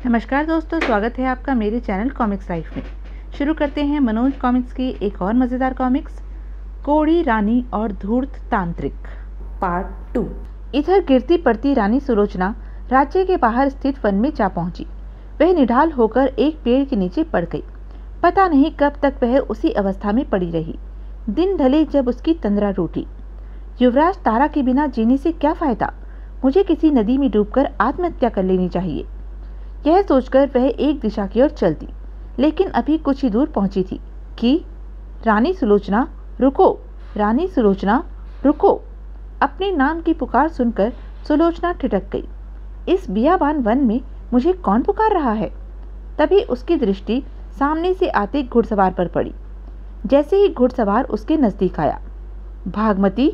नमस्कार दोस्तों, स्वागत है आपका मेरे चैनल कॉमिक्स लाइफ में। शुरू करते हैं मनोज कॉमिक्स की एक और मज़ेदार कॉमिक्स, कोड़ी रानी और धूर्त तांत्रिक पार्ट 2। इधर गिरती पड़ती रानी सुलोचना राज्य के बाहर स्थित वन में जा पहुंची। वह निढाल होकर एक पेड़ के नीचे पड़ गई। पता नहीं कब तक वह उसी अवस्था में पड़ी रही। दिन ढले जब उसकी तंद्रा टूटी। युवराज तारा के बिना जीने से क्या फायदा, मुझे किसी नदी में डूबकर आत्महत्या कर लेनी चाहिए। यह सोचकर वह एक दिशा की ओर चलती, लेकिन अभी कुछ ही दूर पहुंची थी कि रानी सुलोचना रुको, रानी सुलोचना रुको। अपने नाम की पुकार सुनकर सुलोचना ठिठक गई। इस बियाबान वन में मुझे कौन पुकार रहा है? तभी उसकी दृष्टि सामने से आते घुड़सवार पर पड़ी। जैसे ही घुड़सवार उसके नजदीक आया, भागमती,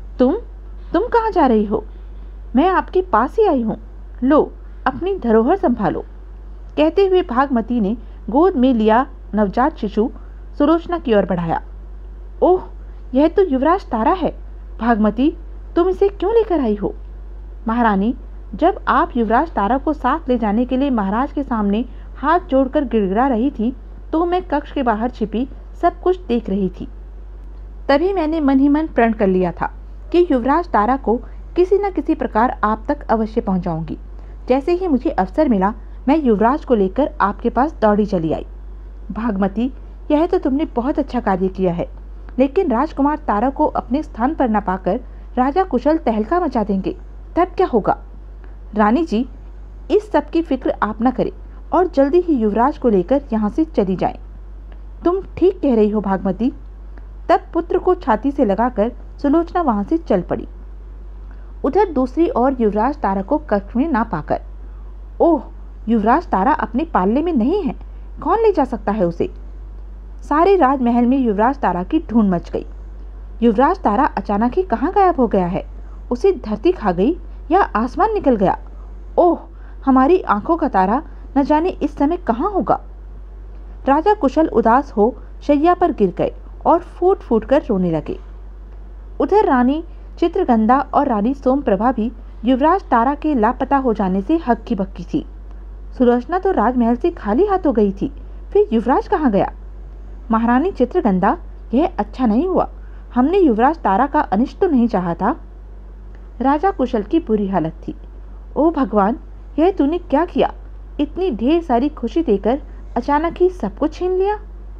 तुम कहाँ जा रही हो? मैं आपके पास ही आई हूँ, लो अपनी धरोहर संभालो। कहते हुए भागमती ने गोद में लिया नवजात शिशु सुलोचना की ओर बढ़ाया। ओह, यह तो युवराज तारा है। भागमती, तुम इसे क्यों लेकर आई हो? महारानी, जब आप युवराज तारा को साथ ले जाने के लिए महाराज के सामने हाथ जोड़कर गिड़गिड़ा रही थी, तो मैं कक्ष के बाहर छिपी सब कुछ देख रही थी। तभी मैंने मन ही मन प्रण कर लिया था कि युवराज तारा को किसी न किसी प्रकार आप तक अवश्य पहुंचाऊंगी। जैसे ही मुझे अवसर मिला, मैं युवराज को लेकर आपके पास दौड़ी चली आई। भागमती, यह तो तुमने बहुत अच्छा कार्य किया है, लेकिन राजकुमार तारा को अपने स्थान पर न पाकर राजा कुशल तहलका मचा देंगे, तब क्या होगा? रानी जी, इस सब की फिक्र आप न करें और जल्दी ही युवराज को लेकर यहाँ से चली जाएं। तुम ठीक कह रही हो भागमती। तब पुत्र को छाती से लगाकर सुलोचना वहां से चल पड़ी। उधर दूसरी ओर युवराज तारा को कक्ष में ना पाकर, ओह, युवराज तारा अपने पालने में नहीं है, कौन ले जा सकता है उसे? सारे राजमहल में युवराज तारा की ढूंढ मच गई। युवराज तारा अचानक ही कहाँ गायब हो गया है? उसे धरती खा गई या आसमान निकल गया? ओह, हमारी आंखों का तारा न जाने इस समय कहाँ होगा। राजा कुशल उदास हो शैया पर गिर गए और फूट फूट कर रोने लगे। उधर रानी चित्रगंधा और रानी सोमप्रभा भी युवराज तारा के लापता हो जाने से हक्की बक्की थी। सुलोचना तो राजमहल से खाली हाथ हो गई थी, फिर युवराज कहाँ गया? महारानी चित्रगंधा, यह अच्छा नहीं हुआ। हमने युवराज तारा का अनिष्ट तो नहीं चाहा था। राजा कुशल की बुरी हालत थी। ओ भगवान, यह तूने क्या किया? इतनी ढेर सारी खुशी देकर अचानक ही सब कुछ छीन लिया।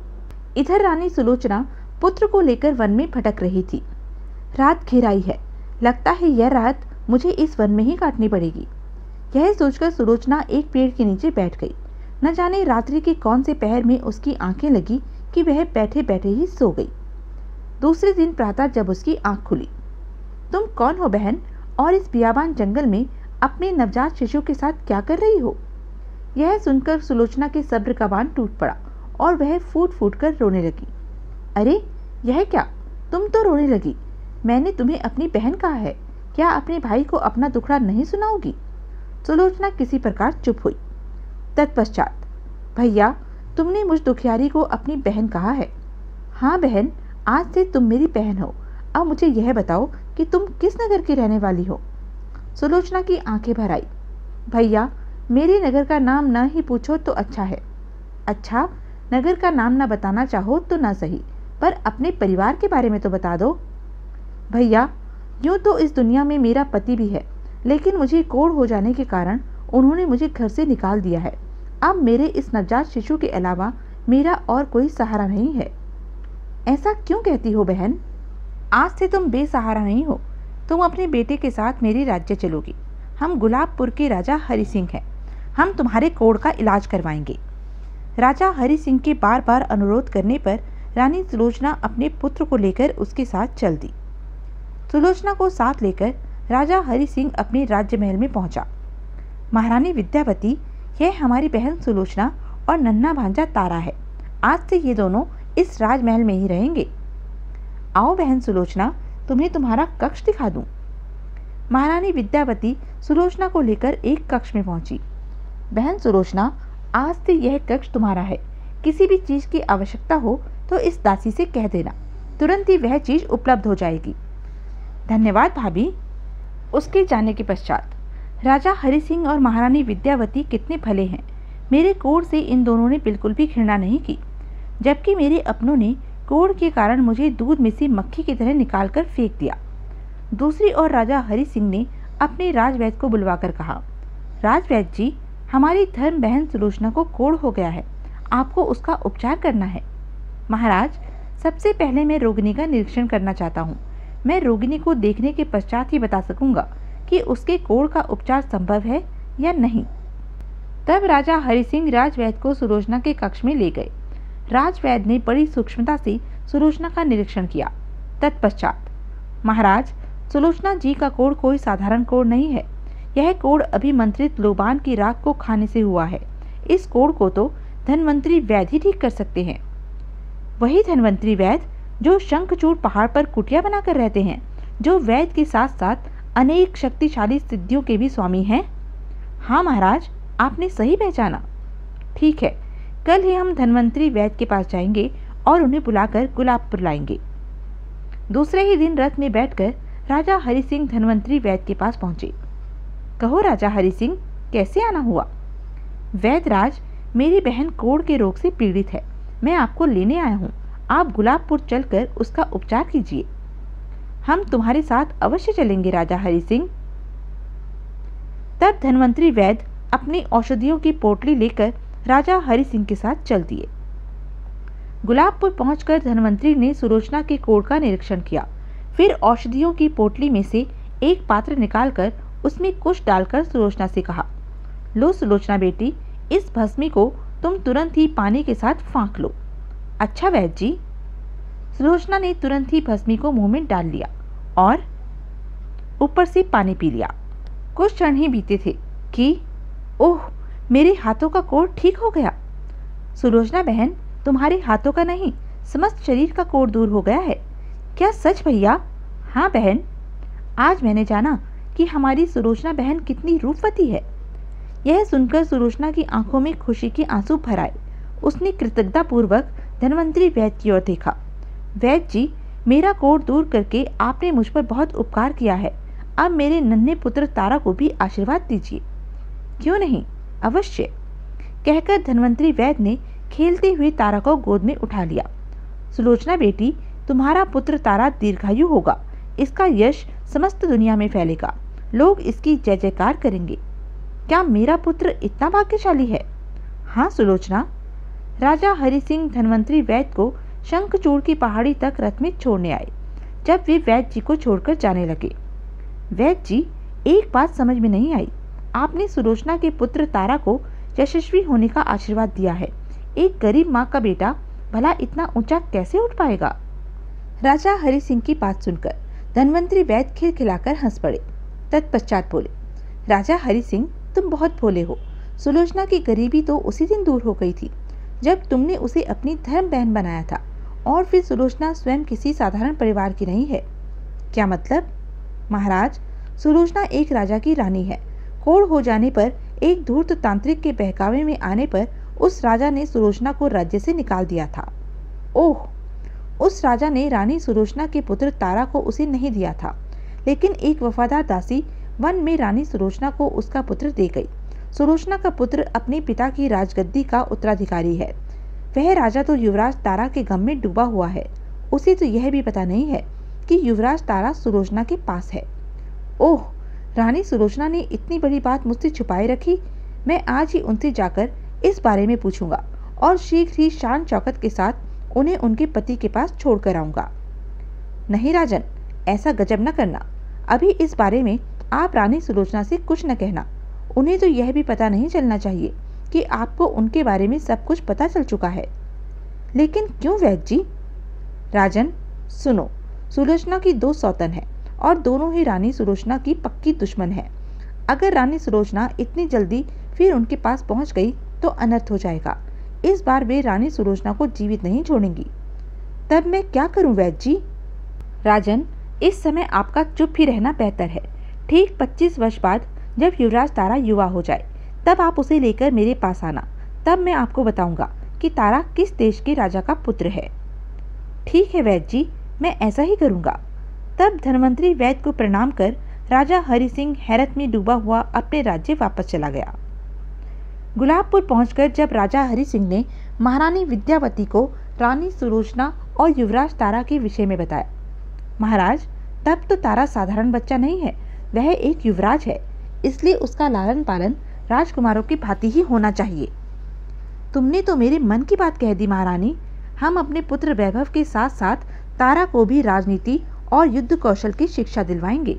इधर रानी सुलोचना पुत्र को लेकर वन में भटक रही थी। रात घिर आई है, लगता है यह रात मुझे इस वन में ही काटनी पड़ेगी। यह सोचकर सुलोचना एक पेड़ के नीचे बैठ गई। न जाने रात्रि के कौन से पहर में उसकी आंखें लगी कि वह बैठे बैठे ही सो गई। दूसरे दिन प्रातः जब उसकी आंख खुली, तुम कौन हो बहन, और इस बियाबान जंगल में अपने नवजात शिशु के साथ क्या कर रही हो? यह सुनकर सुलोचना के सब्र का बांध टूट पड़ा और वह फूट फूट कर रोने लगी। अरे, यह क्या, तुम तो रोने लगी? मैंने तुम्हें अपनी बहन कहा है, क्या अपने भाई को अपना दुखड़ा नहीं सुनाओगी? सुलोचना किसी प्रकार चुप हुई। तत्पश्चात, भैया, तुमने मुझ दुखियारी को अपनी बहन कहा है। हाँ बहन, आज से तुम मेरी बहन हो। अब मुझे यह बताओ कि तुम किस नगर की रहने वाली हो? सुलोचना की आंखें भर आई। भैया, मेरे नगर का नाम न ही पूछो तो अच्छा है। अच्छा, नगर का नाम न बताना चाहो तो न सही, पर अपने परिवार के बारे में तो बता दो। भैया, यूँ तो इस दुनिया में मेरा पति भी है, लेकिन मुझे कोढ़ हो जाने के कारण उन्होंने मुझे घर से निकाल दिया है। अब मेरे इस नवजात शिशु के अलावा मेरा और कोई सहारा नहीं है। ऐसा क्यों कहती हो बहन? आज से तुम बेसहारा नहीं हो। तुम अपने बेटे के साथ मेरी राज्य चलोगी। हम गुलाबपुर के राजा हरि सिंह हैं। हम तुम्हारे कोढ़ का इलाज करवाएंगे। राजा हरि सिंह के बार बार अनुरोध करने पर रानी सुलोचना अपने पुत्र को लेकर उसके साथ चल दी। सुलोचना को साथ लेकर राजा हरि सिंह अपने राज्य महल में पहुंचा। महारानी विद्यावती, यह हमारी बहन सुलोचना और नन्हा भांजा तारा है। आज से ये दोनों इस राजमहल में ही रहेंगे। आओ बहन सुलोचना, तुम्हें तुम्हारा कक्ष दिखा दूं। महारानी विद्यावती सुलोचना को लेकर एक कक्ष में पहुंची। बहन सुलोचना, आज से यह कक्ष तुम्हारा है। किसी भी चीज की आवश्यकता हो तो इस दासी से कह देना, तुरंत ही वह चीज उपलब्ध हो जाएगी। धन्यवाद भाभी। उसके जाने के पश्चात राजा हरि सिंह और महारानी विद्यावती कितने भले हैं। मेरे कोढ़ से इन दोनों ने बिल्कुल भी घृणा नहीं की, जबकि मेरे अपनों ने कोढ़ के कारण मुझे दूध में से मक्खी की तरह निकालकर फेंक दिया। दूसरी ओर राजा हरि सिंह ने अपने राजवैद्य को बुलवाकर कहा, राजवैद्य जी, हमारी धर्म बहन सुलोचना को कोढ़ हो गया है, आपको उसका उपचार करना है। महाराज, सबसे पहले मैं रोगिणी का निरीक्षण करना चाहता हूँ। मैं रोगिणी को देखने के पश्चात ही बता सकूंगा कि उसके कोढ़ का उपचार संभव है या नहीं। तब राजा हरि सिंह राजवैद्य को सुलोचना के कक्ष में ले गए। राजवैद्य ने बड़ी सूक्ष्मता से सुलोचना का निरीक्षण किया। तत्पश्चात, महाराज, सुलोचना जी का कोढ़ कोई साधारण कोढ़ नहीं है। यह कोढ़ अभिमंत्रित लोबान की राख को खाने से हुआ है। इस कोढ़ को तो धन्वंतरी वैद्य ही ठीक कर सकते हैं। वही धन्वंतरी वैद्य जो शंखचूड़ पहाड़ पर कुटिया बनाकर रहते हैं, जो वैद्य के साथ साथ अनेक शक्तिशाली सिद्धियों के भी स्वामी हैं। हाँ महाराज, आपने सही पहचाना। ठीक है, कल ही हम धन्वंतरी वैद्य के पास जाएंगे और उन्हें बुलाकर गुलाबपुर लाएंगे। दूसरे ही दिन रथ में बैठकर राजा हरि सिंह धन्वंतरी वैद्य के पास पहुंचे। कहो राजा हरि सिंह, कैसे आना हुआ? वैद्यराज, मेरी बहन कोढ़ के रोग से पीड़ित है। मैं आपको लेने आया हूँ। आप गुलाबपुर चलकर उसका उपचार कीजिए। हम तुम्हारे साथ अवश्य चलेंगे राजा हरि सिंह। तब धन्वंतरी वैद्य अपनी औषधियों की पोटली लेकर राजा हरि सिंह के साथ चल दिए। गुलाबपुर पहुंचकर धन्वंतरी ने सुलोचना के कोढ़ का निरीक्षण किया। फिर औषधियों की पोटली में से एक पात्र निकालकर उसमें कुछ डालकर सुलोचना से कहा, लो सुलोचना बेटी, इस भस्मी को तुम तुरंत ही पानी के साथ फांक लो। अच्छा वैद्य जी। सुलोचना ने तुरंत ही भस्मी को मुंह में डाल लिया और ऊपर से पानी पी लिया। कुछ क्षण ही बीते थे कि ओह, मेरे हाथों का कोढ़ ठीक हो गया। सुलोचना बहन, तुम्हारे हाथों का नहीं, समस्त शरीर का कोढ़ दूर हो गया है। क्या सच भैया? हाँ बहन, आज मैंने जाना कि हमारी सुलोचना बहन कितनी रूपवती है। यह सुनकर सुलोचना की आंखों में खुशी के आंसू भर आए। उसने कृतज्ञतापूर्वक धन्वंतरी वैद्य की ओर देखा। वैद्य जी, मेरा कोढ़ दूर करके आपने मुझ पर बहुत उपकार किया है। अब मेरे नन्हे पुत्र तारा को भी आशीर्वाद दीजिए। क्यों नहीं, अवश्य, कहकर धन्वंतरी वैद्य ने खेलते हुए तारा को गोद में उठा लिया। सुलोचना बेटी, तुम्हारा पुत्र तारा दीर्घायु होगा। इसका यश समस्त दुनिया में फैलेगा। लोग इसकी जय जयकार करेंगे। क्या मेरा पुत्र इतना भाग्यशाली है? हाँ सुलोचना। राजा हरि सिंह धन्वंतरी वैद्य को शंखचूड़ की पहाड़ी तक रथ में छोड़ने आए। जब वे वैद्य जी को छोड़कर जाने लगे, वैद्य जी, एक बात समझ में नहीं आई। आपने सुलोचना के पुत्र तारा को यशस्वी होने का आशीर्वाद दिया है। एक गरीब माँ का बेटा भला इतना ऊंचा कैसे उठ पाएगा? राजा हरि सिंह की बात सुनकर धन्वंतरी वैद्य खिलखिलाकर हंस पड़े। तत्पश्चात बोले, राजा हरि सिंह, तुम बहुत भोले हो। सुलोचना की गरीबी तो उसी दिन दूर हो गई थी जब तुमने उसे अपनी धर्म बहन बनाया था, और फिर सुलोचना स्वयं किसी साधारण परिवार की नहीं है। क्या मतलब? महाराज, सुलोचना एक राजा की रानी है। कोढ़ हो जाने पर, एक धूर्त तांत्रिक के बहकावे में आने पर उस राजा ने सुलोचना को राज्य से निकाल दिया था। ओह, उस राजा ने रानी सुलोचना के पुत्र तारा को उसे नहीं दिया था, लेकिन एक वफादार दासी वन में रानी सुलोचना को उसका पुत्र दे गई। सुलोचना का पुत्र अपने पिता की राजगद्दी का उत्तराधिकारी है। वह राजा तो युवराज तारा के गम में डूबा हुआ है। उसे तो यह भी पता नहीं है कि युवराज तारा सुलोचना के पास है। ओह, रानी सुलोचना ने इतनी बड़ी बात मुझसे छुपाए रखी। मैं आज ही उनसे जाकर इस बारे में पूछूंगा और शीघ्र ही शान शौकत के साथ उन्हें उनके पति के पास छोड़ कर आऊंगा। नहीं राजन, ऐसा गजब न करना। अभी इस बारे में आप रानी सुलोचना से कुछ न कहना। उन्हें तो यह भी पता नहीं चलना चाहिए कि आपको उनके बारे में सब कुछ पता चल चुका है। लेकिन क्यों वैद्य जी? राजन सुनो, सुलोचना की 2 सौतन है और दोनों ही रानी सुलोचना की पक्की दुश्मन है। अगर रानी सुलोचना इतनी जल्दी फिर उनके पास पहुंच गई तो अनर्थ हो जाएगा। इस बार वे रानी सुलोचना को जीवित नहीं छोड़ेंगी। तब मैं क्या करूं वैद्य जी? राजन, इस समय आपका चुप ही रहना बेहतर है। ठीक 25 वर्ष बाद जब युवराज तारा युवा हो जाए, तब आप उसे लेकर मेरे पास आना। तब मैं आपको बताऊंगा कि तारा किस देश के राजा का पुत्र है। ठीक है वैद्य जी, मैं ऐसा ही करूंगा। तब धन्वंतरी वैद्य को प्रणाम कर राजा हरि सिंह हैरत में डूबा हुआ अपने राज्य वापस चला गया। गुलाबपुर पहुंचकर जब राजा हरि सिंह ने महारानी विद्यावती को रानी सुलोचना और युवराज तारा के विषय में बताया, महाराज, तब तो तारा साधारण बच्चा नहीं है, वह एक युवराज है, इसलिए उसका लालन पालन राजकुमारों की भांति ही होना चाहिए। तुमने तो मेरे मन की बात कह दी महारानी। हम अपने पुत्र वैभव के साथ साथ तारा को भी राजनीति और युद्ध कौशल की शिक्षा दिलवाएंगे।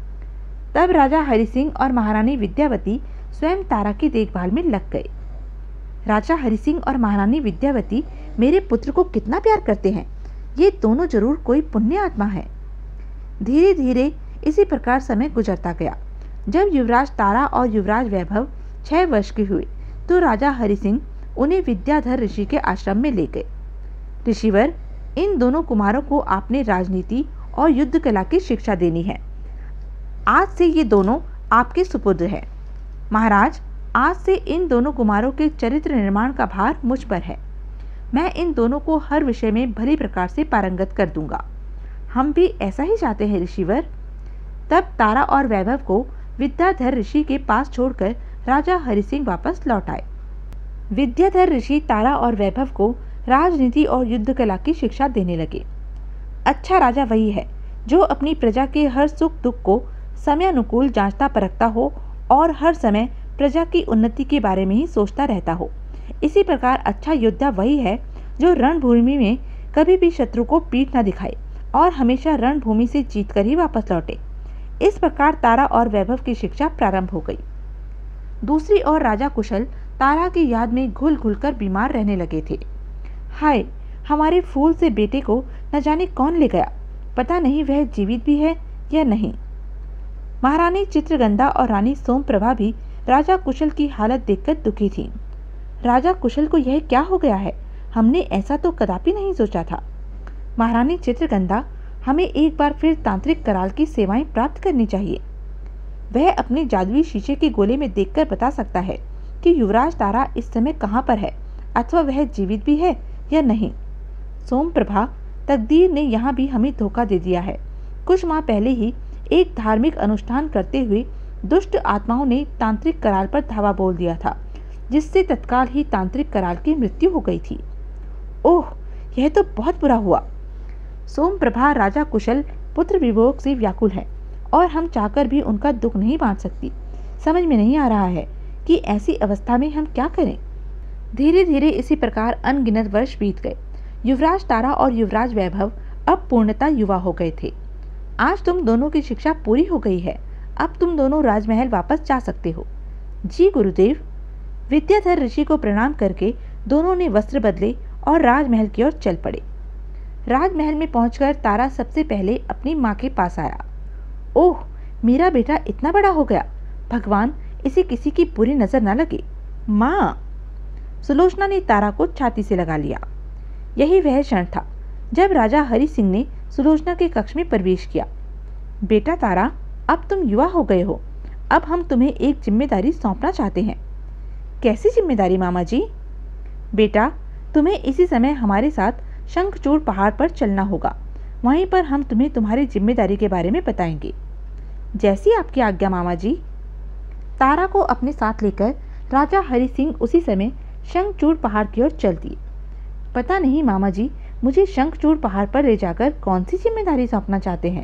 तब राजा हरि सिंह और महारानी विद्यावती स्वयं तारा की देखभाल में लग गए। राजा हरि सिंह और महारानी विद्यावती मेरे पुत्र को कितना प्यार करते हैं, ये दोनों जरूर कोई पुण्य आत्मा है। धीरे धीरे इसी प्रकार समय गुजरता गया। जब युवराज तारा और युवराज वैभव 6 वर्ष के हुए तो राजा हरि सिंह उन्हें विद्याधर ऋषि के आश्रम में ले गए। ऋषिवर, इन दोनों कुमारों को आपने राजनीति और युद्ध कला की शिक्षा देनी है। आज से ये दोनों आपके सुपुत्र हैं। महाराज, आज से इन दोनों कुमारों के चरित्र निर्माण का भार मुझ पर है। मैं इन दोनों को हर विषय में भली प्रकार से पारंगत कर दूंगा। हम भी ऐसा ही चाहते हैं ऋषिवर। तब तारा और वैभव को विद्याधर ऋषि के पास छोड़कर राजा हरि सिंह वापस लौट आए। विद्याधर ऋषि तारा और वैभव को राजनीति और युद्ध कला की शिक्षा देने लगे। अच्छा राजा वही है जो अपनी प्रजा के हर सुख दुख को समयानुकूल जांचता परखता हो और हर समय प्रजा की उन्नति के बारे में ही सोचता रहता हो। इसी प्रकार अच्छा योद्धा वही है जो रणभूमि में कभी भी शत्रु को पीठ न दिखाए और हमेशा रणभूमि से जीतकर ही वापस लौटे। इस प्रकार तारा और वैभव की शिक्षा प्रारंभ हो गई। दूसरी ओर राजा कुशल तारा की याद में घुल घुलकर बीमार रहने लगे थे। हाय, हमारे फूल से बेटे को न जाने कौन ले गया, पता नहीं वह जीवित भी है या नहीं। महारानी चित्रगंधा और रानी सोमप्रभा भी राजा कुशल की हालत देखकर दुखी थीं। राजा कुशल को यह क्या हो गया है, हमने ऐसा तो कदापि नहीं सोचा था। महारानी चित्रगंधा, हमें एक बार फिर तांत्रिक कराल की सेवाएं प्राप्त करनी चाहिए। वह अपने जादुई शीशे के गोले में देखकर बता सकता है कि युवराज तारा इस समय कहाँ पर है अथवा वह जीवित भी है या नहीं। सोमप्रभा, तकदीर ने यहाँ भी हमें धोखा दे दिया है। कुछ माह पहले ही एक धार्मिक अनुष्ठान करते हुए दुष्ट आत्माओं ने तांत्रिक कराल पर धावा बोल दिया था, जिससे तत्काल ही तांत्रिक कराल की मृत्यु हो गई थी। ओह, यह तो बहुत बुरा हुआ। सोमप्रभा, राजा कुशल पुत्र विभोग से व्याकुल है और हम चाहकर भी उनका दुख नहीं बांट सकती। समझ में नहीं आ रहा है कि ऐसी अवस्था में हम क्या करें। धीरे धीरे इसी प्रकार अनगिनत वर्ष बीत गए। युवराज तारा और युवराज वैभव अब पूर्णतः युवा हो गए थे। आज तुम दोनों की शिक्षा पूरी हो गई है। अब तुम दोनों राजमहल वापस जा सकते हो। जी गुरुदेव। विद्याधर ऋषि को प्रणाम करके दोनों ने वस्त्र बदले और राजमहल की ओर चल पड़े। राजमहल में पहुंचकर तारा सबसे पहले अपनी माँ के पास आया। ओह, मेरा बेटा इतना बड़ा हो गया, भगवान इसे किसी की बुरी नजर न लगे। माँ, सुलोचना ने तारा को छाती से लगा लिया। यही वह क्षण था जब राजा हरि सिंह ने सुलोचना के कक्ष में प्रवेश किया। बेटा तारा, अब तुम युवा हो गए हो। अब हम तुम्हें एक जिम्मेदारी सौंपना चाहते हैं। कैसी जिम्मेदारी मामा जी? बेटा, तुम्हें इसी समय हमारे साथ शंखचूड़ पहाड़ पर चलना होगा। वहीं पर हम तुम्हें तुम्हारी जिम्मेदारी के बारे में बताएंगे। जैसी आपकी आज्ञा मामा जी। तारा को अपने साथ लेकर राजा हरि सिंह उसी समय शंखचूड़ पहाड़ की ओर चल दिए। पता नहीं मामा जी, मुझे शंखचूड़ पहाड़ पर ले जाकर कौन सी जिम्मेदारी सौंपना चाहते हैं।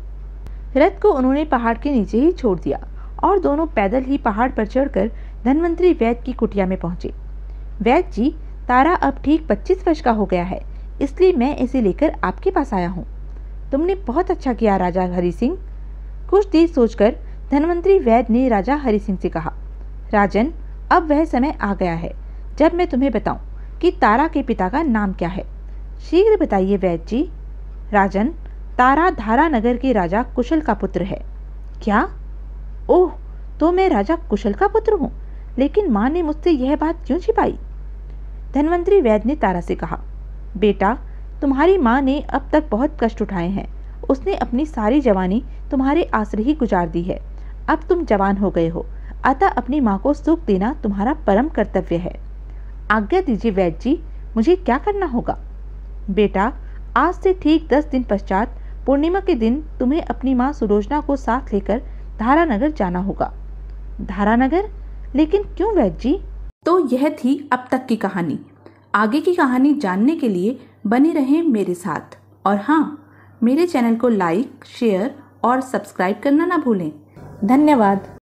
रथ को उन्होंने पहाड़ के नीचे ही छोड़ दिया और दोनों पैदल ही पहाड़ पर चढ़कर धन्वंतरी वैद्य की कुटिया में पहुंचे। वैद्य जी, तारा अब ठीक 25 वर्ष का हो गया है, इसलिए मैं इसे लेकर आपके पास आया हूँ। तुमने बहुत अच्छा किया राजा हरि सिंह। कुछ देर सोचकर धन्वंतरी वैद्य ने राजा हरि सिंह से कहा, राजन, अब वह समय आ गया है जब मैं तुम्हें बताऊं कि तारा के पिता का नाम क्या है। शीघ्र बताइए वैद्य जी। राजन, तारा धारा नगर के राजा कुशल का पुत्र है। क्या? ओह, तो मैं राजा कुशल का पुत्र हूँ, लेकिन माँ ने मुझसे यह बात क्यों छिपाई? धन्वंतरी वैद्य ने तारा से कहा, बेटा, तुम्हारी माँ ने अब तक बहुत कष्ट उठाए हैं। उसने अपनी सारी जवानी तुम्हारे आश्रय ही गुजार दी है। अब तुम जवान हो गए हो, अतः अपनी माँ को सुख देना तुम्हारा परम कर्तव्य है। आज्ञा दीजिए वैद्य जी, मुझे क्या करना होगा? बेटा, आज से ठीक 10 दिन पश्चात पूर्णिमा के दिन तुम्हें अपनी माँ सुलोचना को साथ लेकर धारानगर जाना होगा। धारानगर? लेकिन क्यों वैद्य जी? तो यह थी अब तक की कहानी। आगे की कहानी जानने के लिए बने रहें मेरे साथ। और हाँ, मेरे चैनल को लाइक, शेयर और सब्सक्राइब करना ना भूलें। धन्यवाद।